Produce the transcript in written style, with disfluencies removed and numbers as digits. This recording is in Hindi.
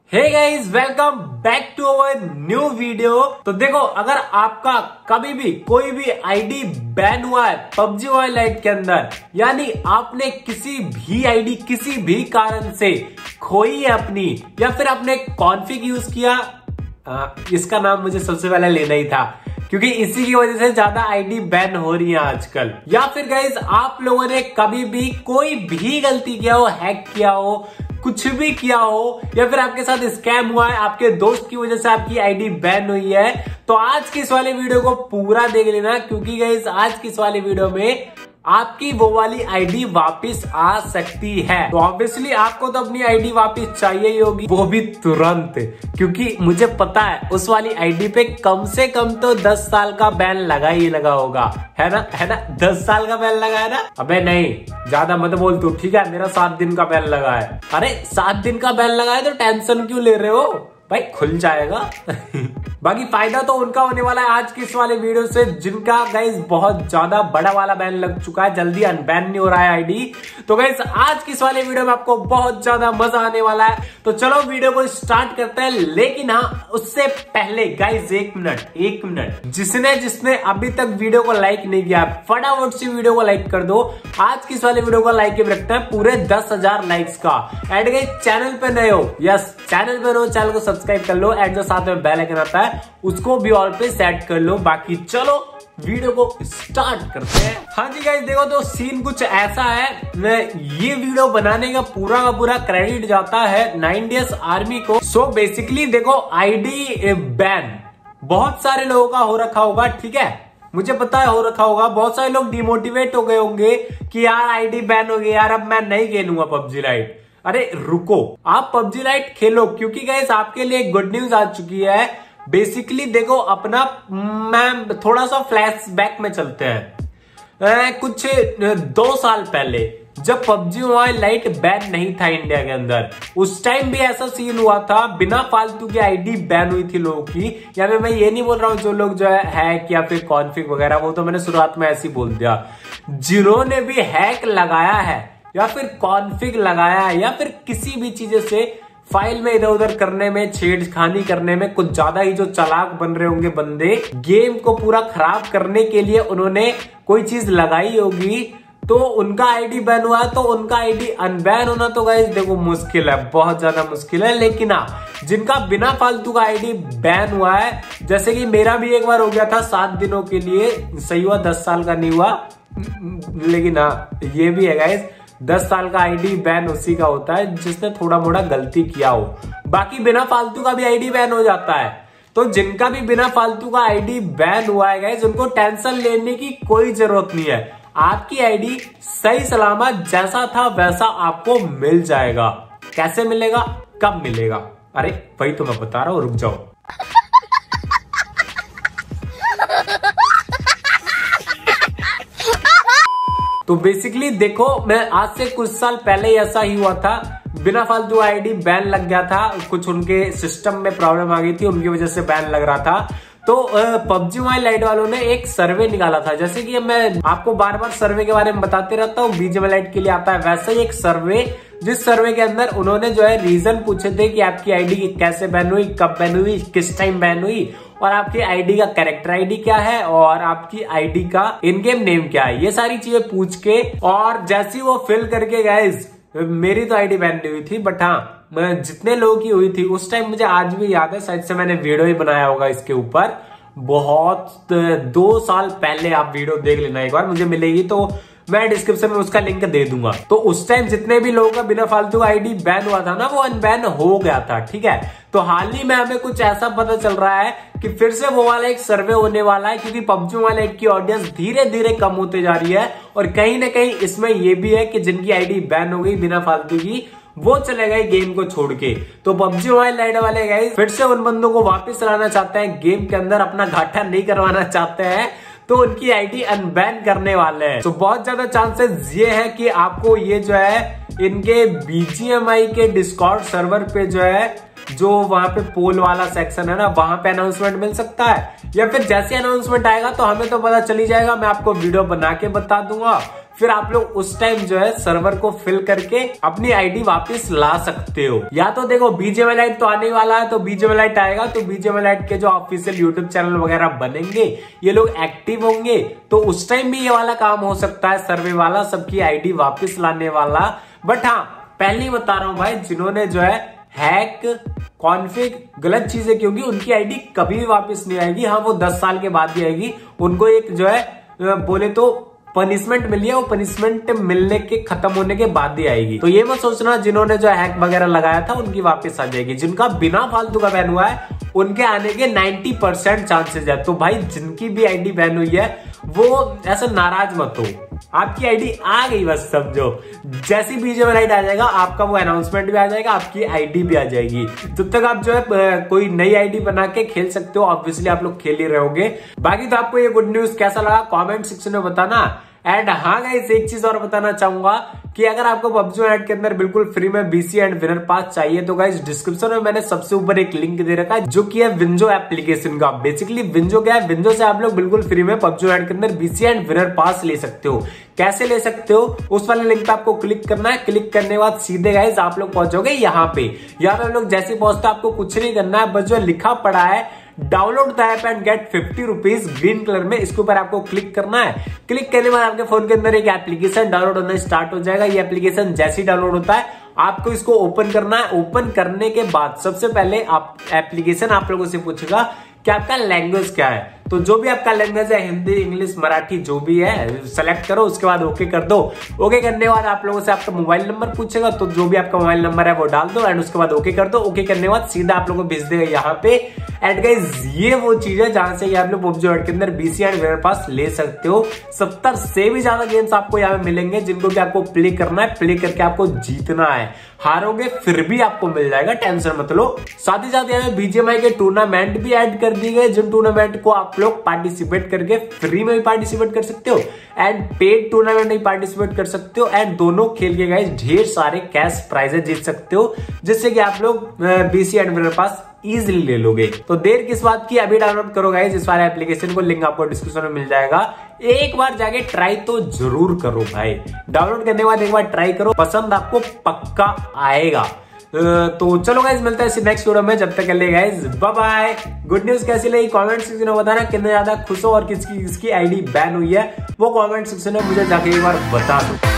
Hey guys, welcome back to our new video. तो देखो, अगर आपका कभी भी कोई भी आईडी बैन हुआ है पबजी मोबाइल लाइट के अंदर, यानी आपने किसी भी आईडी किसी भी कारण से खोई है अपनी, या फिर आपने कॉन्फ़िग यूज किया, इसका नाम मुझे सबसे पहले लेना ही था क्योंकि इसी की वजह से ज्यादा आईडी बैन हो रही है आजकल। या फिर गाइस, आप लोगों ने कभी भी कोई भी गलती किया हो, हैक किया हो, कुछ भी किया हो, या फिर आपके साथ स्कैम हुआ है, आपके दोस्त की वजह से आपकी आईडी बैन हुई है, तो आज की इस वाले वीडियो को पूरा देख लेना क्योंकि गाइस आज की इस वाले वीडियो में आपकी वो वाली आईडी वापस आ सकती है। तो ऑब्वियसली आपको तो अपनी आईडी वापस चाहिए ही होगी, वो भी तुरंत, क्योंकि मुझे पता है उस वाली आईडी पे कम से कम तो 10 साल का बैन लगा ही लगा होगा, है ना 10 साल का बैन लगा है ना। अबे नहीं, ज्यादा मत बोल तू, ठीक है। मेरा 7 दिन का बैन लगा है। अरे 7 दिन का बैन लगा है तो टेंशन क्यों ले रहे हो भाई, खुल जाएगा। बाकी फायदा तो उनका होने वाला है आज की इस वाले वीडियो से जिनका गाइस बहुत ज्यादा बड़ा वाला बैन लग चुका है, जल्दी अनबैन नहीं हो रहा है आईडी। तो गाइस आज की इस वाले वीडियो में आपको बहुत ज्यादा मजा आने वाला है। तो चलो वीडियो को स्टार्ट करते हैं, लेकिन हाँ उससे पहले गाइस एक मिनट, जिसने अभी तक वीडियो को लाइक नहीं किया, फटाफट से वीडियो को लाइक कर दो। आज की इस वाले वीडियो को लाइक के रखते हैं पूरे 10,000 लाइक्स का। एंड गाइस चैनल पे नए हो, यस चैनल पे रहो, चैनल को सब्सक्राइब कर लो, एंड जो साथ में बेल आइकन आता है उसको भी ऑल पे सेट कर लो। बाकी चलो वीडियो को स्टार्ट करते हैं। हाँ जी गाइस, देखो तो सीन कुछ ऐसा है, ये वीडियो बनाने का पूरा क्रेडिट जाता है 9DS आर्मी को। सो बेसिकली देखो, आईडी बैन बहुत सारे लोगों का हो रखा होगा, ठीक है, मुझे पता है हो रखा होगा। बहुत सारे लोग डिमोटिवेट हो गए होंगे कि यार आईडी बैन हो गई, यार अब मैं नहीं खेलूंगा पबजी लाइट। अरे रुको, आप पबजी लाइट खेलो क्योंकि गाइस आपके लिए गुड न्यूज आ चुकी है। बेसिकली देखो, अपना मैं थोड़ा सा फ्लैशबैक में चलते हैं। कुछ 2 साल पहले जब पबजी मोबाइल लाइट बैन नहीं था इंडिया के अंदर, उस टाइम भी ऐसा सीन हुआ था, बिना फालतू की आईडी बैन हुई थी लोगों की। यानी मैं ये नहीं बोल रहा हूं जो लोग जो है हैक या फिर कॉन्फ़िग वगैरह, वो तो मैंने शुरुआत में ऐसे ही बोल दिया। जिन्होंने भी हैक लगाया है या फिर कॉन्फ़िग लगाया है या फिर किसी भी चीज से फाइल में इधर उधर करने में, छेड़खानी करने में, कुछ ज्यादा ही जो चालाक बन रहे होंगे बंदे, गेम को पूरा खराब करने के लिए उन्होंने कोई चीज लगाई होगी, तो उनका आईडी बैन हुआ है। तो उनका आईडी अनबैन होना तो गाइस देखो मुश्किल है, बहुत ज्यादा मुश्किल है। लेकिन हाँ, जिनका बिना फालतू का आईडी बैन हुआ है, जैसे कि मेरा भी एक बार हो गया था 7 दिनों के लिए, सही हुआ 10 साल का नहीं हुआ, लेकिन हाँ ये भी है गाइस, 10 साल का आईडी बैन उसी का होता है जिसने थोड़ा मोड़ा गलती किया हो। बाकी बिना फालतू का भी आईडी बैन हो जाता है। तो जिनका भी बिना फालतू का आईडी बैन हुआ है गाइस, उनको टेंशन लेने की कोई जरूरत नहीं है। आपकी आईडी सही सलामत जैसा था वैसा आपको मिल जाएगा। कैसे मिलेगा, कब मिलेगा? अरे वही तो मैं बता रहा हूं, रुक जाओ। तो बेसिकली देखो, मैं आज से कुछ साल पहले ऐसा ही हुआ था, बिना फालतू आईडी बैन लग गया था। कुछ उनके सिस्टम में प्रॉब्लम आ गई थी, उनकी वजह से बैन लग रहा था। तो पबजी मोबाइल लाइट वालों ने एक सर्वे निकाला था, जैसे कि मैं आपको बार सर्वे के बारे में बताते रहता हूँ, बीजीएमआई लाइट के लिए आता है, वैसे ही एक सर्वे, जिस सर्वे के अंदर उन्होंने जो है रीजन पूछे थे कि आपकी आईडी कैसे बैन हुई, कब बैन हुई, किस टाइम बैन हुई, और आपकी आईडी का कैरेक्टर आईडी क्या है, और आपकी आईडी का इन गेम नेम क्या है। ये सारी चीजें पूछ के, और जैसी वो फिल करके गाइस, मेरी तो आईडी बैन नहीं हुई थी, बट हाँ जितने लोगों की हुई थी उस टाइम मुझे आज भी याद है, शायद से मैंने वीडियो ही बनाया होगा इसके ऊपर, बहुत 2 साल पहले। आप वीडियो देख लेना एक बार, मुझे मिलेगी तो मैं डिस्क्रिप्शन में उसका लिंक दे दूंगा। तो उस टाइम जितने भी लोगों का बिना फालतू आईडी बैन हुआ था ना, वो अनबैन हो गया था, ठीक है। तो हाल ही में हमें कुछ ऐसा पता चल रहा है कि फिर से वो वाला एक सर्वे होने वाला है, क्योंकि पबजी मोबाइल की ऑडियंस धीरे धीरे कम होते जा रही है, और कहीं ना कहीं इसमें ये भी है कि जिनकी आईडी बैन हो गई बिना फालतू की, वो चले गए गेम को छोड़ के। तो पबजी मोबाइल लाइट वाले गाइस फिर से उन बंदों को वापस लाना चाहते हैं गेम के अंदर, अपना घाटा नहीं करवाना चाहते हैं, तो उनकी आईडी अनबैन करने वाले हैं। तो बहुत ज्यादा चांसेस ये है कि आपको ये जो है इनके बीजीएमआई के डिस्कॉर्ड सर्वर पे जो है, जो वहां पे पोल वाला सेक्शन है ना, वहां पे अनाउंसमेंट मिल सकता है, या फिर जैसे अनाउंसमेंट आएगा तो हमें तो पता चली जाएगा, मैं आपको वीडियो बना के बता दूंगा, फिर आप लोग उस टाइम जो है सर्वर को फिल करके अपनी आईडी वापस ला सकते हो। या तो देखो बीजेएमआई लाइट तो आने वाला है, तो बीजेएमआई लाइट आएगा तो बीजेएमआई लाइट के जो ऑफिशियल यूट्यूब चैनल वगैरह बनेंगे, ये लोग एक्टिव होंगे, तो उस टाइम भी ये वाला काम हो सकता है, सर्वे वाला, सबकी आईडी वापस लाने वाला। बट हाँ, पहले ही बता रहा हूं भाई, जिन्होंने जो है हैक कॉन्फ़िग गलत चीजें, क्योंकि उनकी आईडी कभी भी वापस नहीं आएगी। हाँ, वो 10 साल के बाद ही आएगी। उनको एक जो है बोले तो पनिशमेंट मिली है, वो पनिशमेंट मिलने के खत्म होने के बाद ही आएगी। तो ये मत सोचना जिन्होंने जो हैक वगैरह लगाया था उनकी वापस आ जाएगी। जिनका बिना फालतू का बैन हुआ है उनके आने के 90% चांसेस है। तो भाई जिनकी भी आईडी बैन हुई है वो ऐसा नाराज मत हो, आपकी आईडी आ गई बस समझो। जैसी बीजेएमआई लाइट आ जाएगा आपका वो अनाउंसमेंट भी आ जाएगा, आपकी आईडी भी आ जाएगी। तब तक आप जो है कोई नई आईडी बना के खेल सकते हो। ऑब्वियसली आप लोग खेल ही रहोगे। बाकी तो आपको ये गुड न्यूज कैसा लगा कमेंट सेक्शन में बताना। एंड हाँ गाइस, एक चीज और बताना चाहूंगा कि अगर आपको पबजी ऐड के अंदर बिल्कुल फ्री में बीसी एंड विनर पास चाहिए तो गाइस डिस्क्रिप्शन में मैंने सबसे ऊपर एक लिंक दे रखा है जो कि है विंजो एप्लीकेशन का। बेसिकली विंजो क्या है, विंजो से आप लोग बिल्कुल फ्री में पबजी ऐड के अंदर बीसी एंड विनर पास ले सकते हो। कैसे ले सकते हो, उस वाले लिंक पे आपको क्लिक करना है। क्लिक करने के बाद सीधे गाइस आप लोग पहुंचोगे यहाँ पे हम लोग जैसे पहुंचते आपको कुछ नहीं करना है, बस जो लिखा पड़ा है download the app and get 50 rupees green colour में, इसके ऊपर आपको क्लिक करना है। क्लिक करने के बाद आपके फोन के अंदर एक एप्लीकेशन डाउनलोड होना स्टार्ट हो जाएगा। ये एप्लीकेशन जैसे ही डाउनलोड होता है आपको इसको ओपन करना है। ओपन करने के बाद सबसे पहले आप एप्लीकेशन आप लोगों से पूछेगा कि आपका लैंग्वेज क्या है। तो जो भी आपका लैंग्वेज है, हिंदी, इंग्लिश, मराठी, जो भी है सेलेक्ट करो। उसके बाद ओके कर दो। ओके करने के बाद आप लोगों से आपका मोबाइल नंबर पूछेगा, तो जो भी आपका मोबाइल नंबर है वो डाल दो एंड उसके बाद ओके कर दो। ओके करने के बाद सीधा आप लोगों को भेज देगा यहाँ पे। एंड गाइस ये वो चीज है जहां से आप लोग पबजी वर्ल्ड के अंदर बीसी एंड विनर पास ले सकते हो। 70 से भी ज्यादा गेम्स आपको यहाँ पे मिलेंगे जिनको कि आपको प्ले करना है। प्ले करके आपको जीतना है, हारोगे फिर भी आपको मिल जाएगा, टेंशन मत लो। साथ ही साथ यहाँ बीजीएमआई के टूर्नामेंट भी ऐड कर दिए गए, जिन टूर्नामेंट को आप लोग पार्टिसिपेट करके फ्री में भी पार्टिसिपेट कर सकते हो एंड पेड टूर्नामेंट में पार्टिसिपेट कर सकते हो। एंड दोनों खेल के गाइस ढेर सारे कैश प्राइजेस जीत सकते हो, जिससे कि आप लोग BC and winner pass easily ले लोगे। तो देर किस बात की, अभी डाउनलोड करो गाइस इस वाले एप्लीकेशन को, लिंक आपको डिस्क्रिप्शन में मिल जाएगा। एक बार जाके ट्राई तो जरूर करो भाई। डाउनलोड करने के बाद एक बार ट्राई करो, पसंद आपको पक्का आएगा। तो चलो गाइस मिलता है नेक्स्ट वीडियो में, जब तक के लिए guys bye bye. Good news कैसी लगी कमेंट सेक्शन में बताना, कितने ज्यादा खुश हो और किसकी आईडी बैन हुई है वो कमेंट सेक्शन में मुझे जाके एक बार बता दो।